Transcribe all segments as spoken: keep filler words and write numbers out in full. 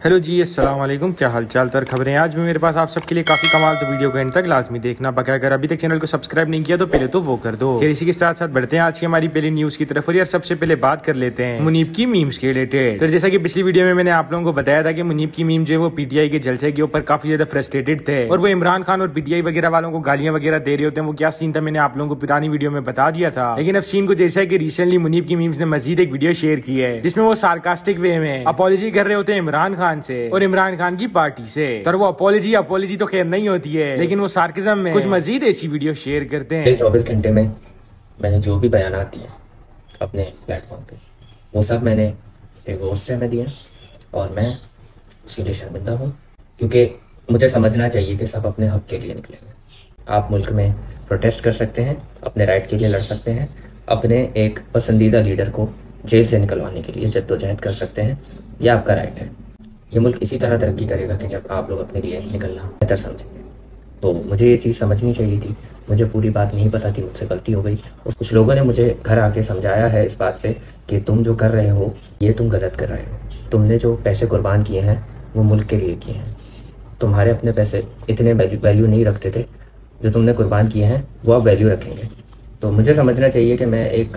Hello जी, अस्सलाम वालेकुम। क्या हाल चाल तर खबरें आज भी मेरे पास आप सबके लिए काफी कमाल, तो वीडियो को एंड तक लाजमी देखना। बाकी अगर अभी तक चैनल को सब्सक्राइब नहीं किया तो पहले तो वो कर दो। फिर इसी के साथ साथ बढ़ते हैं आज की हमारी पहली न्यूज की तरफ। और यार सबसे पहले बात कर लेते हैं मुनीब की मीम्स के रिलेटेड। तो जैसा कि पिछली वीडियो में मैंने आप लोगों को बताया था कि मुनीब की मीम जो है वो पीटीआई के जलसे के ऊपर काफी ज्यादा फ्रस्ट्रेटेड थे और वो इमरान खान और पीटीआई वगैरह वालों को गालियां वगैरह दे रहे होते हैं। वो क्या सीन था मैंने आप लोगों को पुरानी वीडियो में बता दिया था। लेकिन अब सीन कुछ ऐसा है कि रिसेंटली मुनीब की मीम्स ने मजीद एक वीडियो शेयर की है जिसमें वो सार्कास्टिक वे में अपॉलॉजी कर रहे होते हैं इमरान खान से और इमरान खान की पार्टी से। तो वो अपॉलॉजी अपॉलॉजी तो खैर नहीं होती है, लेकिन वो सार्किज्म में कुछ मजीद ऐसी वीडियो शेयर करते हैं। चौबीस घंटे में मैंने जो भी बयानात दिए अपने प्लेटफॉर्म पे वो सब मैंने एक गुस्से में दिए और मैं उसके लिए शर्मिंदा हूँ, क्योंकि मुझे समझना चाहिए कि सब अपने हक के लिए निकलेंगे। आप मुल्क में प्रोटेस्ट कर सकते हैं, अपने राइट के लिए लड़ सकते हैं, अपने एक पसंदीदा लीडर को जेल से निकलवाने के लिए जद्दोजहद कर सकते हैं, यह आपका राइट है। ये मुल्क इसी तरह तरक्की करेगा कि जब आप लोग अपने लिए निकलना बेहतर समझेंगे। तो मुझे ये चीज़ समझनी चाहिए थी, मुझे पूरी बात नहीं पता थी, मुझसे गलती हो गई। और कुछ लोगों ने मुझे घर आके समझाया है इस बात पे कि तुम जो कर रहे हो ये तुम गलत कर रहे हो। तुमने जो पैसे कुर्बान किए हैं वो मुल्क के लिए किए हैं। तुम्हारे अपने पैसे इतने वैल्यू नहीं रखते थे, जो तुमने कुर्बान किए हैं वो आप वैल्यू रखेंगे। तो मुझे समझना चाहिए कि मैं एक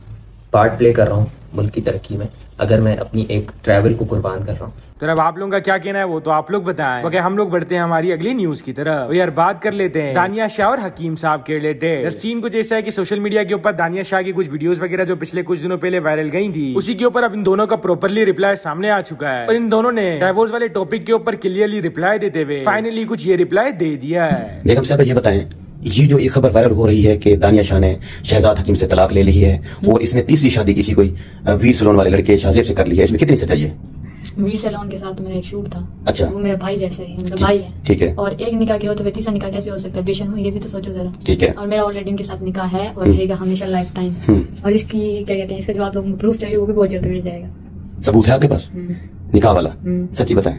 पार्ट प्ले कर रहा हूँ मुल्क की तरक्की में, अगर मैं अपनी एक ट्रैवल को कुर्बान कर रहा हूँ। तो अब आप लोगों का क्या कहना है वो तो आप लोग बताएं। ओके, हम लोग बढ़ते हैं हमारी अगली न्यूज की तरफ। यार बात कर लेते हैं दानिया शाह और हकीम साहब के रिलेटेड। सीन कुछ ऐसा है कि सोशल मीडिया के ऊपर दानिया शाह की कुछ वीडियोस वगैरह जो पिछले कुछ दिनों पहले वायरल गई थी, उसी के ऊपर अब इन दोनों का प्रॉपरली रिप्लाई सामने आ चुका है और इन दोनों ने डाइवोर्स वाले टॉपिक के ऊपर क्लियरली रिप्लाई देते हुए फाइनली कुछ ये रिप्लाई दे दिया है। बेगम साहब ये बताएं, ये जो एक खबर वायरल हो रही है कि दानिया शाह ने शहजाद हकीम से तलाक ले ली है और इसने तीसरी शादी किसी कोई वीर सलोन वाले लड़के शाहजेब से कर ली है, इसमें कितनी सच्चाई है? वीर सलोन के साथ मेरा एक शूट था। अच्छा, वो मेरा भाई जैसा ही, मतलब भाई है। ठीक है। और एक निकाह के हो तो तीसरा निकाह कैसे हो सकता है? बेशन हो, ये भी तो सोचो जरा। ठीक है। और मेरा ऑलरेडी इनके साथ निकाह है और रहेगा हमेशा लाइफ टाइम। और इसकी क्या कहते हैं, इसका जो आप लोगों को प्रूफ चाहिए वो भी बहुत जल्द मिल जाएगा। सबूत है आपके पास निकाह वाला? सच्ची बताएं।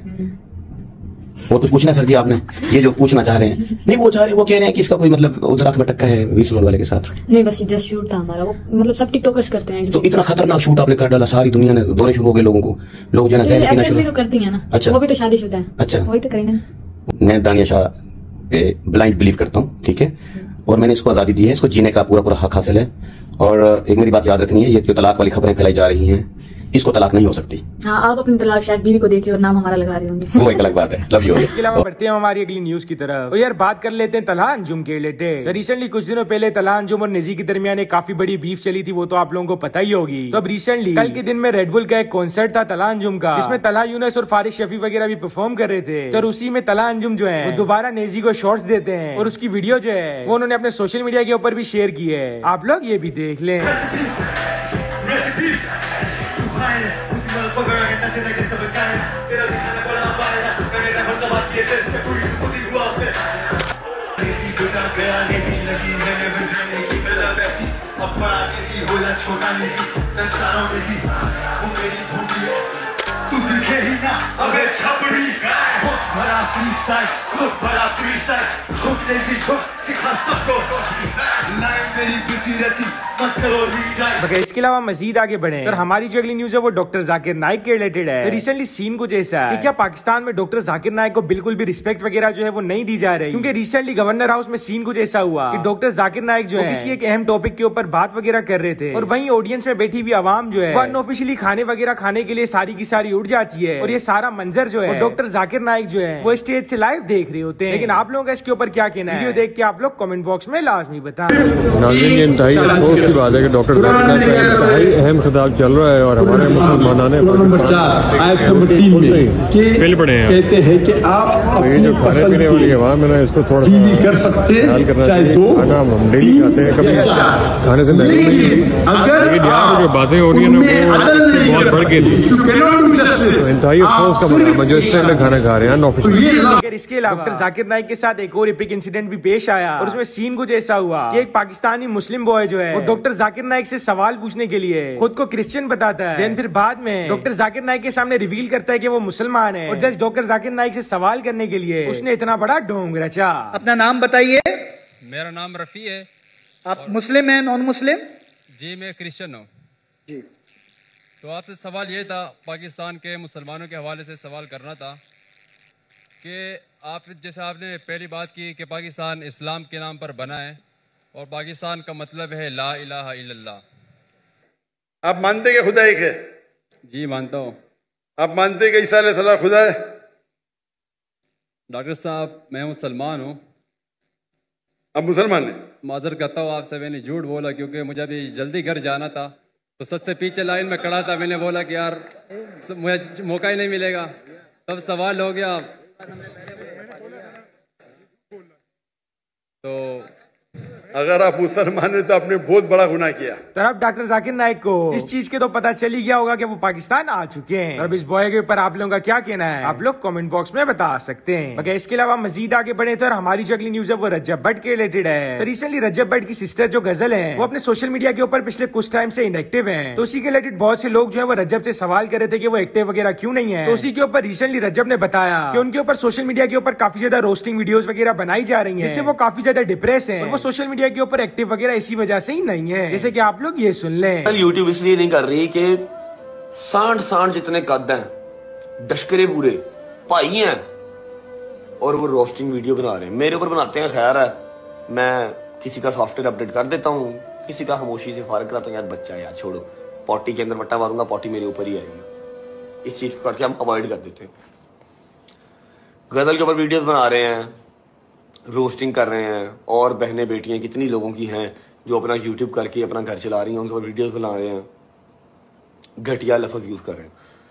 और कुछ पूछना सर जी आपने? ये जो पूछना चाह रहे हैं, नहीं वो चाह रहे वो कह रहे हैं कि इसका कोई मतलब उधर आंख में टक्का है वीर सलोन वाले के साथ? नहीं, बस जस्ट शूट था हमारा। वो मतलब सब टिकटॉकर्स करते हैं। तो इतना खतरनाक शूट आपने कर डाला, सारी दुनिया ने दौरे शुरू हो गए, लोगों को लोग जो है भी तो करती है ना। अच्छा, वो भी तो शादीशुदा है। अच्छा, वही तो करेंगे। मैं दानिया शाह पे ब्लाइंड बिलीव करता हूँ, ठीक है, और मैंने इसको आजादी दी है, इसको जीने का पूरा पूरा हक हासिल है। और एक मेरी बात याद रखनी है, ये जो तलाक वाली खबरें फैलाई जा रही हैं, इसको तलाक नहीं हो सकती। हाँ, आप अपनी तलाक शायद बीवी को देके और नाम हमारा लगा रहे होंगे, वो एक अलग बात है। Love you. इसके अलावा बढ़ते हैं हमारी अगली न्यूज की तरफ। तो यार बात कर लेते हैं तलहा अंजुम के रिलेटेड। तो रिसेंटली कुछ दिनों पहले तलहा अंजुम और निजी के दरमियान एक काफी बड़ी बीफ चली थी, वो तो आप लोगों को पता ही होगी। तो अब रिसेंटली कल के दिन में रेडबुल का एक कॉन्सर्ट था तलहा अंजुम का, जिसमें तलहा यूनुस और फारिस शफी वगैरह भी परफॉर्म कर रहे थे। तो उसी में तलहा अंजुम जो है वो दोबारा नेजी को शॉर्ट्स देते हैं और उसकी वीडियो जो है वो उन्होंने अपने सोशल मीडिया के ऊपर भी शेयर की है। आप लोग ये भी देख लें। तू दिखे ही ना अबे छपड़ी, बड़ा फ्रीस्टाइल, खुद बड़ा फ्रीस्टाइल, झुकने से झुक दिखा सबको, लाइन मेरी बिजी रहती मत करो रीडाइट। मगर इसके अलावा मजीद आगे बढ़े तो हमारी जो अगली न्यूज है वो डॉक्टर जाकिर नाइक के रिलेटेड है। तो रिसेंटली सीन कुछ ऐसा है कि क्या पाकिस्तान में डॉक्टर जाकिर नाइक को बिल्कुल भी रिस्पेक्ट वगैरह जो है वो नहीं दी जा रही, क्योंकि रिसेंटली गवर्नर हाउस में सीन कुछ ऐसा हुआ कि डॉक्टर जाकिर नाइक जो है किसी एक अहम टॉपिक के ऊपर बात वगैरह कर रहे थे और वहीं ऑडियंस में बैठी हुई आवाम जो है वो अनऑफिशियली खाने वगैरह खाने के लिए सारी की सारी उठ जाती है और ये सारा मंजर जो है डॉक्टर जाकिर नाइक जो है वो स्टेज से लाइव देख रहे होते हैं। लेकिन आप लोगों का इसके ऊपर क्या कहना है, वीडियो देख के आप लोग कमेंट बॉक्स में लाजमी बताएं। नाज़रीन, ये इंतहाई अफसोस की बात है कि डॉक्टर जाकिर नाइक का इंतहाई अहम खिताब चल रहा है और हमारे मुसलमानों ने फेल पड़े हैं। कहते हैं कि आप ये जो खाने पीने वाली आवाम है ना, इसको थोड़ा कर सकते ख्याल करना चाहिए। खाना हम डेली खाते हैं, कभी खाने से लेकिन यहाँ जो बातें हो रही है ना वो बहुत बढ़ के थी। तो इंतहाई अफसोस का मकाम है जो इस तरह खाना खा रहे हैं अनऑफिशियल। इसके अलावा डॉक्टर जाकिर नाइक के साथ एक और एपिक इंसिडेंट भी पेश आया और उसमें सीन कुछ ऐसा हुआ कि एक पाकिस्तानी मुस्लिम बॉय जो है वो डॉक्टर जाकिर नाइक से सवाल पूछने के लिए खुद को क्रिश्चियन बताता है, देन फिर बाद में डॉक्टर जाकिर नाइक के सामने रिवील करता है कि वो मुसलमान है और जस्ट डॉक्टर जाकिर नाइक से सवाल करने के लिए उसने इतना बड़ा ढोंग रचा। अपना नाम बताइए। मेरा नाम रफी है। आप मुस्लिम हैं, नॉन मुस्लिम? जी मैं क्रिश्चियन हूँ। जी तो आपसे सवाल ये था, पाकिस्तान के मुसलमानों के हवाले से सवाल करना था कि आप जैसे आपने पहली बात की कि पाकिस्तान इस्लाम के नाम पर बना है और पाकिस्तान का मतलब है ला इलाहा इल्लल्लाह। आप मानते कि खुदा एक है? जी मानता हूँ। आप मानते कि ईसा अलैहिस्सलाम खुदा है? डॉक्टर साहब मैं मुसलमान हूँ। आप मुसलमान हैं? माजर करता हूँ आपसे, मैंने झूठ बोला क्योंकि मुझे अभी जल्दी घर जाना था, तो सबसे पीछे लाइन में खड़ा था। मैंने बोला कि यार मुझे मौका ही नहीं मिलेगा, तब सवाल हो गया। तो अगर आप मुसलमान हैं तो आपने बहुत बड़ा गुनाह किया। तरफ डॉक्टर जाकिर नाइक को इस चीज के तो पता चल ही गया होगा कि वो पाकिस्तान आ चुके हैं। और अब इस बॉय के ऊपर आप लोगों का क्या कहना है, आप लोग कमेंट बॉक्स में बता सकते हैं। मगर इसके अलावा मजीद आगे बढ़े तो हमारी जो अगली न्यूज है वो रजब भट्ट के रिलेटेड है। तो रिसेंटली रजब भट्ट की सिस्टर जो गजल है वो अपने सोशल मीडिया के ऊपर पिछले कुछ टाइम से इनएक्टिव है। तो उसी के रिलेटेड बहुत से लोग जो है वो रजब से सवाल कर रहे थे कि वो एक्टिव वगैरह क्यों नहीं है। तो उसी के ऊपर रिसेंटली रजब ने बताया कि उनके ऊपर सोशल मीडिया के ऊपर काफी ज्यादा रोस्टिंग वीडियोस वगैरह बनाई जा रही है, जिससे वो काफी ज्यादा डिप्रेस है और वो सोशल मीडिया के ऊपर एक्टिव वगैरह इसी वजह से ही नहीं है। जैसे कि आप लोग ये सुन लें। यूट्यूब इसलिए नहीं कर रही कि सांड सांड जितने कद हैं, डशकरे पूरे भाई हैं और वो रोस्टिंग वीडियो बना रहे हैं, मेरे ऊपर बनाते हैं। खैर है, मैं किसी का सॉफ्टवेयर अपडेट कर देता हूँ, किसी का खामोशी से फारग कराता हूँ। यार बच्चा यार छोड़ो, पॉटी के अंदर बट्टा मारूंगा, पॉटी मेरे ऊपर ही आएगी। इस चीज को करके हम अवॉइड कर देते हैं। गजल के ऊपर वीडियोस बना रहे हैं, रोस्टिंग कर रहे हैं, और बहनें बेटियां कितनी लोगों की हैं जो अपना यूट्यूब करके अपना घर चला रही हैं, उनके ऊपर वीडियोस बना रहे हैं, घटिया लफ्ज यूज कर रहे हैं।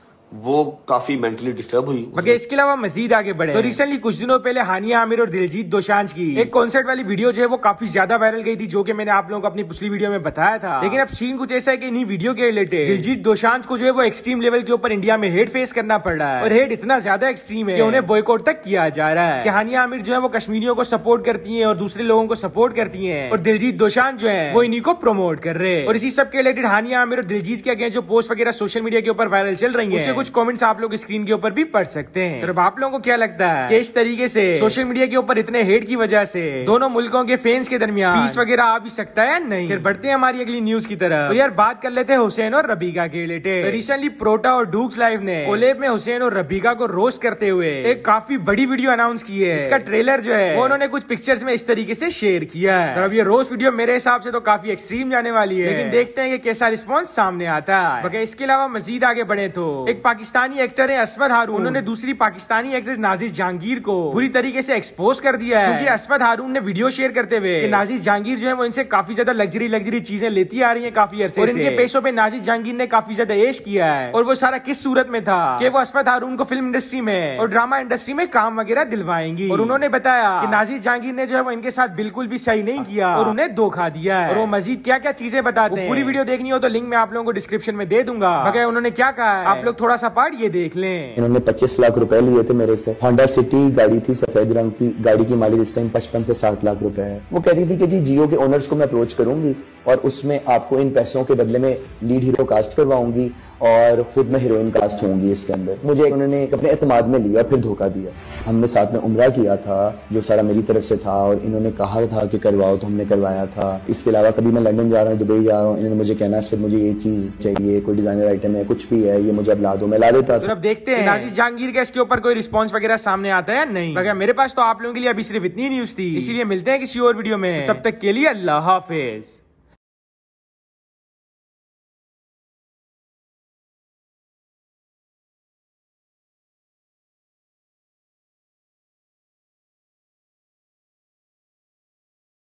वो काफी मेंटली डिस्टर्ब हुई। मगर इसके अलावा मजीद आगे बढ़े तो रिसेंटली कुछ दिनों पहले हानिया आमिर और दिलजीत दोसांझ की एक कॉन्सर्ट वाली वीडियो जो है वो काफी ज्यादा वायरल गई थी, जो कि मैंने आप लोगों को अपनी पिछली वीडियो में बताया था। लेकिन अब सीन कुछ ऐसा है कि इन्हीं वीडियो के रिलेटेड दिलजीत दोसांझ को जो है वो एक्सट्रीम लेवल के ऊपर इंडिया में हेट फेस करना पड़ रहा है। और हेट इतना ज्यादा एक्सट्रीम है कि उन्हें बॉयकॉट तक किया जा रहा है। कि हानिया आमिर जो है वो कश्मीरियों को सपोर्ट करती है और दूसरे लोगों को सपोर्ट करती है, और दिलजीत दोसांझ जो है वो इन्हीं को प्रमोट कर रहे हैं। और इसी सब के रिलेटेड हानिया आमिर और दिलजीत के अगेंस्ट जो पोस्ट वगैरह सोशल मीडिया के ऊपर वायरल चल रही है, उसके कुछ कमेंट्स आप लोग स्क्रीन के ऊपर भी पढ़ सकते हैं। तो अब आप लोगों को क्या लगता है कि इस तरीके से सोशल मीडिया के ऊपर इतने हेट की वजह से दोनों मुल्कों के फैंस के दरमियान पीस वगैरह आ भी सकता है या नहीं? फिर बढ़ते हैं हमारी अगली न्यूज की तरफ। तो यार बात कर लेते हैं हुसैन और रबीका के रिलेटेड। तो रिसेंटली प्रोटा और डूक्स लाइव ने कोलैब में हुसैन और रबीका को रोस्ट करते हुए एक काफी बड़ी वीडियो अनाउंस की है। इसका ट्रेलर जो है वो उन्होंने कुछ पिक्चर्स में इस तरीके से शेयर किया है। तो अब ये रोस्ट वीडियो मेरे हिसाब से तो काफी एक्सट्रीम जाने वाली है, लेकिन देखते हैं कि कैसा रिस्पॉन्स सामने आता है। इसके अलावा मजीद आगे बढ़े तो एक पाकिस्तानी एक्टर है असवद हारून, उन्होंने दूसरी पाकिस्तानी एक्ट्रेस नाजिर जहांगीर को पूरी तरीके से एक्सपोज कर दिया है। क्योंकि असवद हारून ने वीडियो शेयर करते हुए कि नाजिर जहांगीर जो है वो इनसे काफी ज्यादा लग्जरी लग्जरी चीजें लेती आ रही है काफी अरसे और इनके पैसों पे नाजिर जहांगीर ने काफी ज्यादा ऐश किया है। और वो सारा किस सूरत में था कि वो असवद हारून को फिल्म इंडस्ट्री में और ड्रामा इंडस्ट्री में काम वगैरह दिलवाएंगी। और उन्होंने बताया कि नाजिर जहांगीर ने जो है वो इनके साथ बिल्कुल भी सही नहीं किया और उन्हें धोखा दिया है। और वो मजीद क्या क्या चीजें बताते हैं, पूरी वीडियो देखनी हो तो लिंक मैं आप लोगों को डिस्क्रिप्शन में दे दूंगा। मगर उन्होंने क्या कहा है आप लोग थोड़ा सा पार्ट ये देख लें। इन्होंने पच्चीस लाख रुपए लिए थे मेरे से। होंडा सिटी गाड़ी थी, सफेद रंग की गाड़ी की माइलेज इस टाइम पचपन से साठ लाख रुपए है। वो कहती थी कि जी जियो के ओनर्स को मैं अप्रोच करूंगी और उसमें आपको इन पैसों के बदले में लीड हीरो कास्ट करवाऊंगी और खुद में हीरोइन कास्ट होंगी इसके अंदर। मुझे उन्होंने अपने एतमाद में लिया, फिर धोखा दिया। हमने साथ में उम्रा किया था जो सारा मेरी तरफ से था और इन्होंने कहा था कि करवाओ तो हमने करवाया था। इसके अलावा कभी मैं लंदन जा रहा हूँ, दुबई जा रहा हूँ, इन्होंने मुझे कहना फिर मुझे ये चीज चाहिए, कोई डिजाइनर आइटम है, कुछ भी है, ये मुझे अब ला दो, मैं ला देता था। अब देखते हैं नाजिर जहांगीर का इसके ऊपर कोई रिस्पांस वगैरह सामने आता है या नहीं। मगर मेरे पास तो आप लोगों के लिए अभी सिर्फ इतनी न्यूज थी, इसीलिए मिलते हैं किसी और वीडियो में। तब तक के लिए अल्लाह हाफिज।